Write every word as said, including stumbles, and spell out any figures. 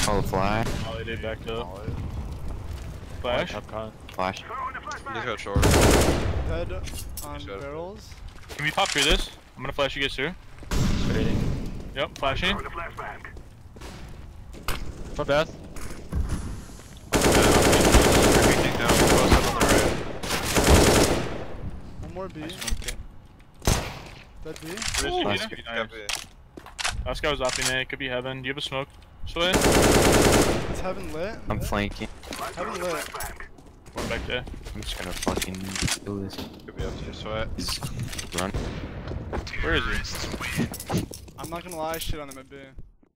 Oh, fly. Oh, they did backed up. Flash. Flash. He's got short. Dead on He's got it. barrels. Can we pop through this? I'm gonna flash you guys through. Yep, flashing. For death. Everything down, close up on the right. One more B. Dead B. Where's Ooh, he? nice. Nice. Copy. Last guy was opping A. It could be heaven. Do you have a smoke? Sway. It's heaven lit. I'm flanking. Heaven lit. Going back there. I'm just gonna fucking do this. Could be up to your sweat. He's run. Where is he? I'm not gonna lie, shit on him at B.